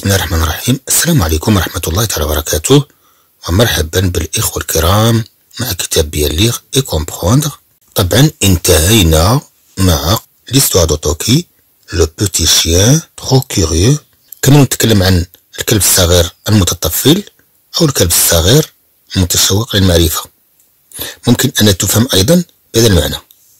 بسم الله الرحمن الرحيم. السلام عليكم ورحمة الله تعالى وبركاته، ومرحبا بالإخوة الكرام مع كتاب بيان ليغ اي كومبروندر. طبعا انتهينا مع ليستوار دو توكي لو بوتي شيان ترو كيوريو. كما نتكلم عن الكلب الصغير المتطفل أو الكلب الصغير المتشوق للمعرفة. ممكن أن تفهم أيضا بهذا المعنى.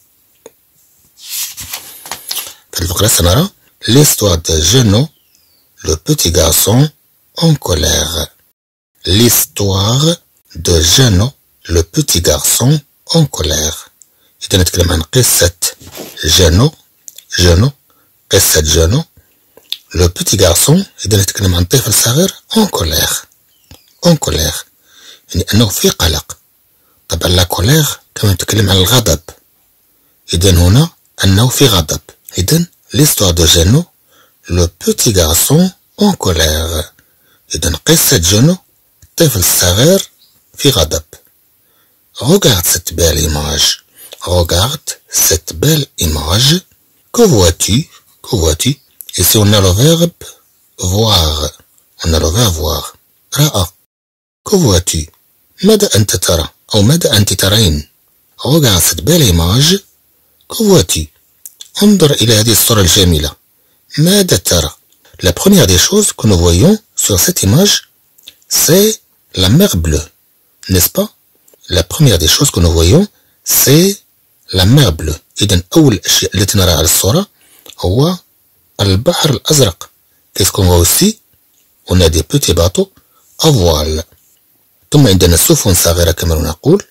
في الفقرة سنرى l'histoire de Jeannot, le petit garçon en colère. L'histoire de Jeannot, le petit garçon en colère. إذا نتكلم عن قصة جانو. قصة جانو. le petit garçon إذا نتكلم عن طفل صغير en colère يعني أنه في قلق. طبعا لا كولير كما نتكلم عن الغضب، إذا هنا أنه في غضب. إذا l'histoire de Jeannot, le petit garçon en colère. إذا قصة جانو الطفل الصغير في غضب. Regarde cette belle image. Regarde cette belle image. Que vois-tu? Que vois-tu? Ici on a le verbe voir. On a le verbe voir. رأى. Que vois-tu? ماذا أنت ترى؟ أو ماذا أنت ترين؟ Regarde cette belle image. Que vois-tu? انظر إلى هذه الصورة الجميلة. ماذا ترى؟ La première des choses que nous voyons sur cette image, c'est la mer bleue, n'est-ce pas? La première des choses que nous voyons, c'est la mer bleue. إذن أول الأشياء التي نراها على الصورة هو البحر الأزرق. Qu'est-ce qu'on voit aussi? On a des petits bateaux à voile. ثم عندنا سفن صغيرة كما نقول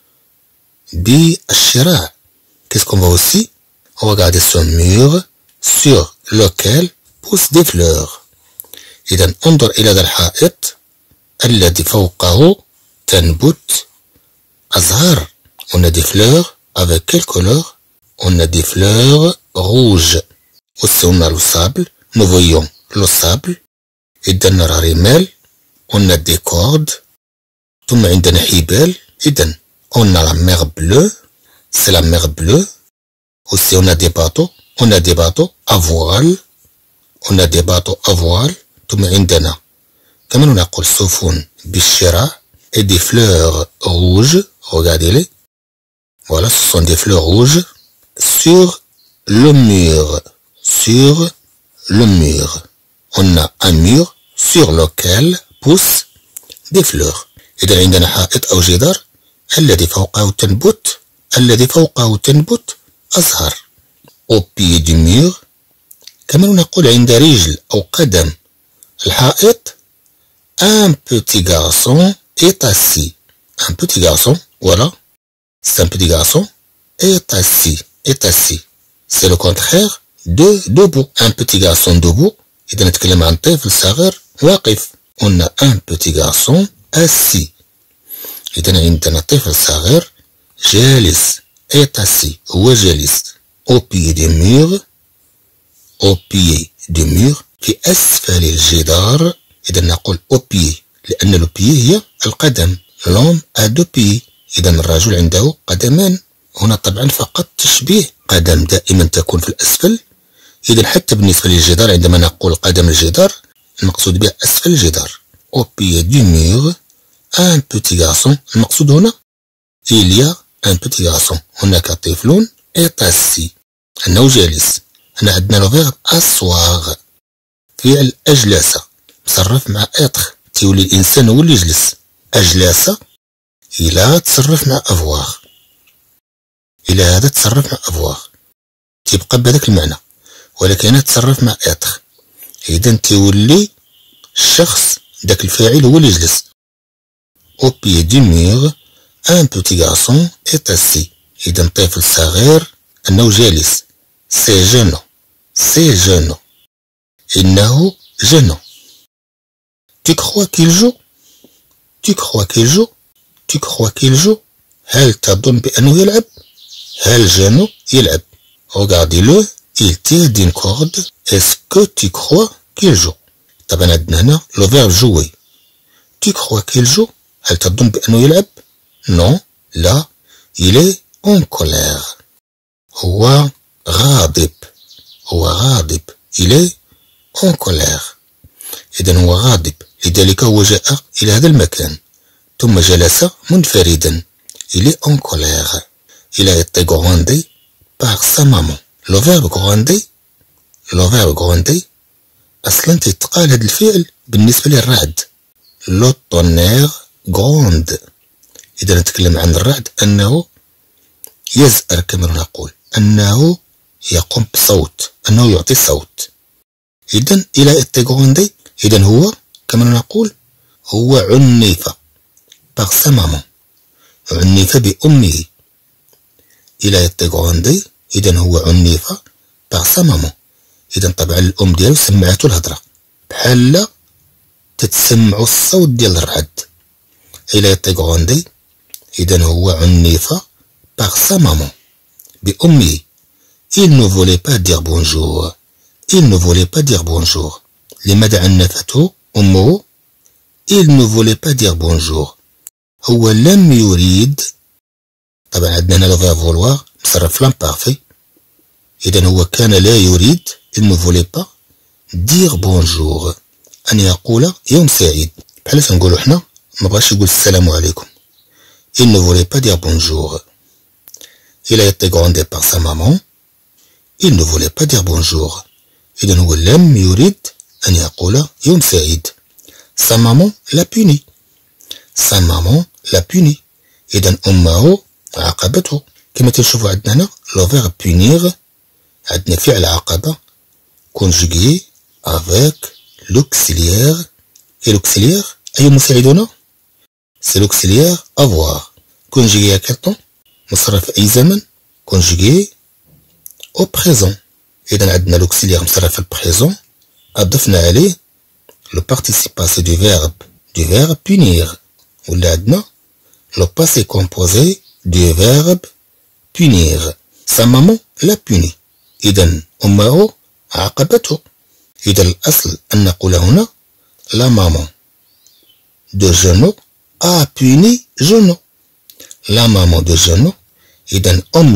بالشراع. Qu'est-ce qu'on voit aussi? Regardez ce mur sur lequel poussent des fleurs. إذا انظر إلى هذا الحائط الذي فوقه تنبت أزهار. On a des fleurs avec quelle couleur? On a des fleurs rouges. Aussi on a le sable. Nous voyons le sable. إذا نرى رمال. On a des cordes. ثم عندنا حبال. إذا on a la mer bleue. C'est la mer bleue. Aussi on a des bateaux. On a des bateaux à voile. On a des bateaux à voile. ثم عندنا كما نقول سفن بالشراع et des fleurs rouges. Regardez-les. Voilà, ce sont des fleurs rouges sur le mur. Sur le mur. On a un mur sur lequel poussent des fleurs. إذا عندنا حائط أو جدار الذي فوقه تنبت أزهار. Au pied du mur كما نقول عند رجل أو قدم الحائط un petit garçon est assis. Un petit garçon, voilà, c'est un petit garçon est assis. C'est le contraire de debout. Un petit garçon debout. إذا نتكلم عن طفل صغير واقف. On a un petit garçon assis. إذا عندنا طفل صغير جالس est assis. هو جالس. Au pied du mur. Au pied du mur. في أسفل الجدار. إذا نقول au pied لأن le pied هي القدم. L'homme a deux pieds. إذا الرجل عنده قدمان. هنا طبعا فقط تشبيه. قدم دائما تكون في الأسفل. إذا حتى بالنسبة للجدار عندما نقول قدم الجدار المقصود به أسفل الجدار. Au pied du mur un petit garçon. المقصود هنا il y a un petit garçon. هناك طفل est assis. أنه جالس. هنا عندنا لو فيرب asseoir. فعل أجلس تصرف مع être. تولي الإنسان هو اللي يجلس. أجلس إلى تصرف مع avoir. إلى هذا تصرف مع avoir تبقى بهذاك المعنى، ولكن هنا تصرف مع être. إذا تولي الشخص داك الفاعل هو اللي يجلس. Au pied du mur un petit garçon est assis. إذا طفل صغير أنه جالس. C'est Jeannot. C'est Jeannot. إنه Jeannot. Tu crois qu'il joue? Tu crois qu'il joue? Tu crois qu'il joue? هل تظن بأنه يلعب؟ هل جانو يلعب؟ Regardez-le, il tire d'une corde. Est-ce que tu crois qu'il joue? طبعا عندنا هنا le verbe jouer. Tu crois qu'il joue? هل تظن بأنه يلعب؟ Non, لا، il est en colère. هو غاضب. Il est en colère. إذن هو غاضب، لذلك هو جاء إلى هذا المكان ثم جلس منفردا. Il est en colère. Il a été grondé par sa maman. Le verbe gronder أصلا تيتقال هذا الفعل بالنسبة للرعد. لو طونير غروند. إذا نتكلم عن الرعد أنه يزأر كما نقول، أنه يقوم بصوت، أنه يعطي صوت. إذا إلى إتي غروندي، إذا هو كما نقول هو عنف باغ سا مامون، عنف بأمه. إلى إتي غروندي، إذا هو عنف باغ سا مامون. إذا طبعا الأم ديالو سمعاتو الهضرة بحال تتسمعو الصوت ديال الرعد. إلى إتي غروندي، إذا هو عنف باغ سا مامون بأمه. Il ne voulait pas dire bonjour. Il ne voulait pas dire bonjour. لماذا عنفته أمه؟ Il ne voulait pas dire bonjour. هو لم يريد، طبعا عندنا هنا لو فيرب فولوار مصرف لامبارفي. إذا هو كان لا يريد، il ne voulait pas dire bonjour، أن يقول يوم سعيد. بحال تنقولو حنا مبغاش يقول السلام عليكم. Il ne voulait pas dire bonjour. Il a été grondé par sa maman. Il ne voulait pas dire bonjour. إذا هو لم يريد أن يقول يوم سعيد. Sa maman l'a puni. Sa maman l'a puni. إذا أمه عاقبته. كما تشوفوا عندنا هنا لو فيرب punir، عندنا فعل عاقبة conjugué avec l'auxiliaire. Et l'auxiliaire أي مساعد هنا؟ c'est l'auxiliaire avoir. conjugué à quel temps؟ مصرف في أي زمن؟ conjugué au présent. إذا عندنا l'auxiliaire مصرف في البريزون، أضفنا عليه le participe passé du verbe punir. ولا عندنا le passé composé du verbe punir. Sa maman l'a puni. إذا أمه عاقبته. إذا الأصل أن نقول هنا la maman de Jeannot a puni Jeannot. La maman de Jeannot. إذا أم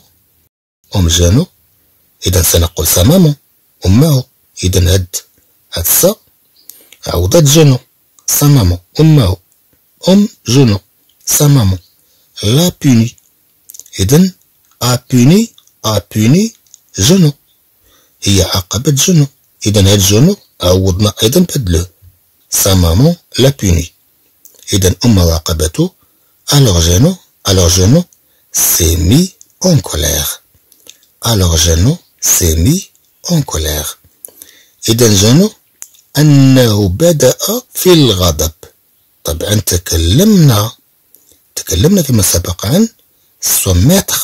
جانو. إذا سنقول sa maman أمه. إذا هاد سا عوضت جانو. sa maman أمه. أم جانو sa maman l'a puni. إذا a puni جانو، هي عاقبت جانو. إذا هاد جانو عوضنا أيضا بهاد لو. sa maman l'a puni. إذا أمه عاقبته. alors Jeannot s'est mis en colère. Alors Jeannot s'est mis en colère. إذا جانو أنه بدأ في الغضب. طبعا تكلمنا فيما سبق عن سوميتر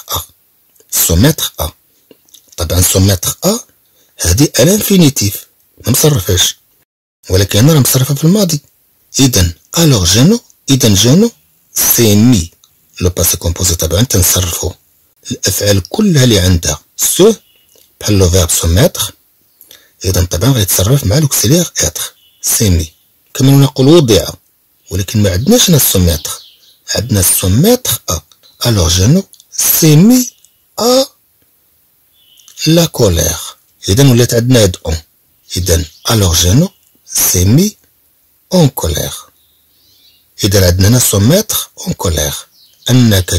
أ. طبعا سوميتر أ هذه الانفينيتيف ما مصرفهاش، ولكن راه مصرفه في الماضي. إذا alors جانو سي مي لو باسي كومبوزي. طبعا تنصرفو الأفعال كلها اللي عندها سو بحال لو فيرب سوميتر. إذا طبعا غيتصرف مع لوكسيليير إتر سي مي. كما نقول وضع، ولكن ما عندناش هنا السوميتر، عندنا السوميتر أ. alors جانو سي مي أ لا كولير. إذا ولات عندنا هاد أون. إذا alors جانو سي مي أون كولير. إذا عندنا هنا سوميتر أون كولير، أنك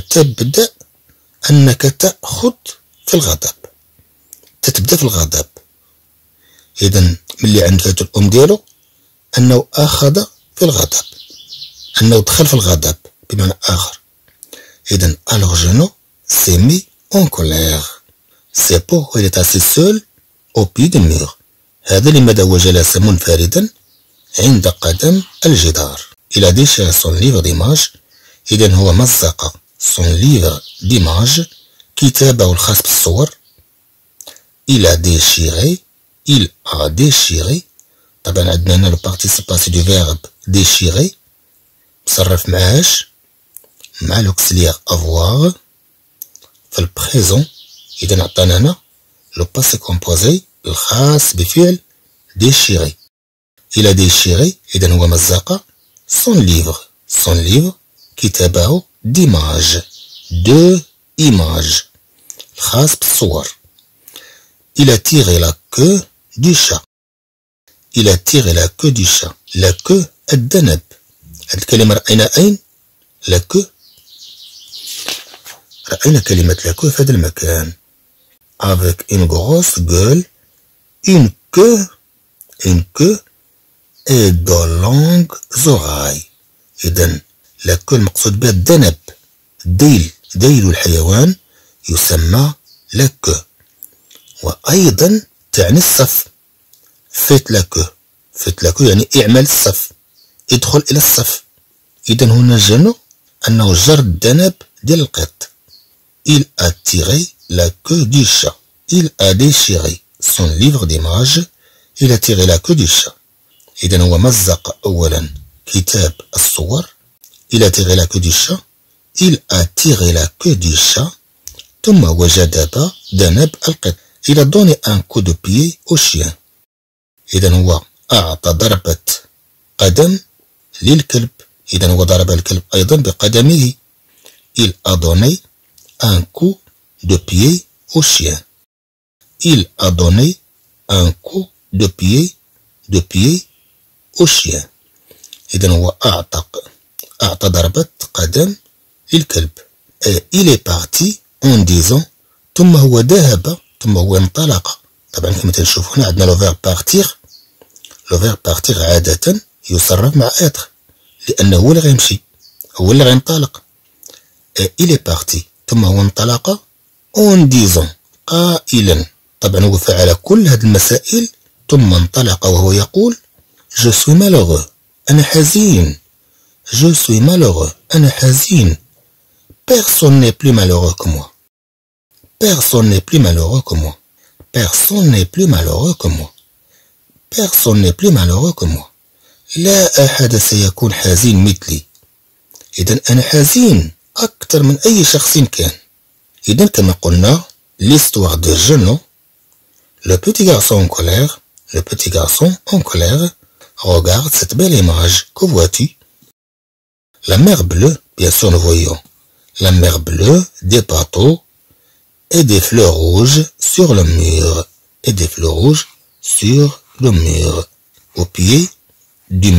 تأخذ في الغضب، تتبدا في الغضب. إذا ملي عند فاتو الأم ديالو أنه أخذ في الغضب، أنه دخل في الغضب بمعنى آخر. إذا alors Jeannot s'est mis en colère. C'est pourquoi il est assis seul au pied du mur. هذا لماذا هو جلس منفردا عند قدم الجدار. Il a déchiré son livre d'images. إذا هو مزق son livre d'images، كتابه الخاص بالصور. il a déchiré. طبعا عندنا هنا le participe passé du verbe déchirer مصرف معاش مع l'auxiliaire avoir في البريزون. إذا عطانا هنا le passé composé الخاص بفعل déchirer. il a déchiré. إذا هو مزق son livre كتابه d'images الخاص بالصور. il a tiré la queue du chat. il a tiré la queue du chat. La queue الذنب. هذه الكلمة رأينا أين؟ la queue. رأينا كلمة la queue في هذا المكان. avec une grosse gueule, une queue et de longues oreilles. إذن la queue المقصود بها الذنب. ديل الحيوان يسمى la queue. وأيضا تعني الصف. faites la queue يعني اعمل الصف، ادخل إلى الصف. إذن هنا جنو أنه جر الذنب ديال القط. il a tiré la queue du chat. il a déchiré son livre d'images. il a tiré la queue du chat. إذن هو مزق أولا كتاب الصور. il a tiré la queue du chat. il a tiré la queue du chat. ثم وجد ذنب القط. il a donné un coup de pied au chien. إذن هو أعطى ضربة قدم للكلب. إذن هو ضرب الكلب أيضا بقدمه. il a donné un coup de pied au chien. il a donné un coup de pied au chien. إذن هو أعطى ضربة قدم للكلب. il est parti en disant ثم هو ذهب ثم هو انطلق. طبعا كما تنشوف هنا عندنا لو فيرب بارتير. لو فيرب بارتير عادة يصرف مع اتر لأنه هو اللي غيمشي، هو اللي غينطلق. il est parti ثم هو انطلق en disant قائلا. طبعا هو فعل كل هذه المسائل ثم انطلق وهو يقول je suis malheureux أنا حزين. je suis malheureux أنا حزين. personne n'est plus malheureux que moi. personne n'est plus malheureux que moi. personne n'est plus malheureux que moi. personne n'est plus malheureux que moi. لا أحد سيكون حزين مثلي. إذن أنا حزين أكثر من أي شخص كان. إذن كما قلنا l'histoire de Jeannot, le petit garçon en colère, regarde cette belle image. Que vois-tu? La mer bleue, bien sûr nous voyons la mer bleue, des bateaux et des fleurs rouges sur le mur. Et des fleurs rouges sur le mur. Au pied du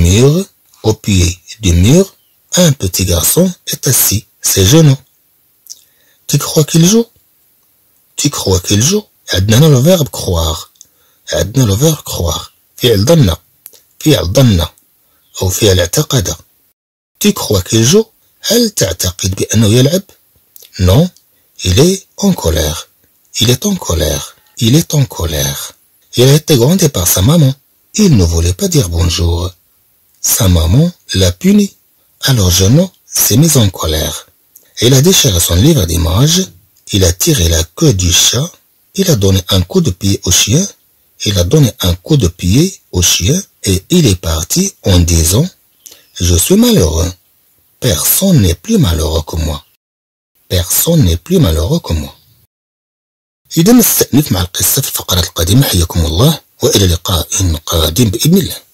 mur, un petit garçon est assis. C'est Jeannot. Tu crois qu'il joue? Tu crois qu'il joue? عندنا le verbe croire. عندنا le verbe croire. فعل ظن أو فعل اعتقد. Tu crois qu'il joue? هل تعتقد بأنه يلعب؟ Non, il est en colère. Il est en colère. Il est en colère. Il a été grondé par sa maman. Il ne voulait pas dire bonjour. Sa maman l'a puni. Alors Jeannot s'est mis en colère. Il a déchiré son livre d'images. Il a tiré la queue du chat. Il a donné un coup de pied au chien. Il a donné un coup de pied au chien et il est parti en disant « Je suis malheureux. Personne n'est plus malheureux que moi. Personne n'est plus malheureux que moi. » إذا نستأنف مع القصة في الفقرات القادمة. حياكم الله وإلى لقاء قادم بإذن الله.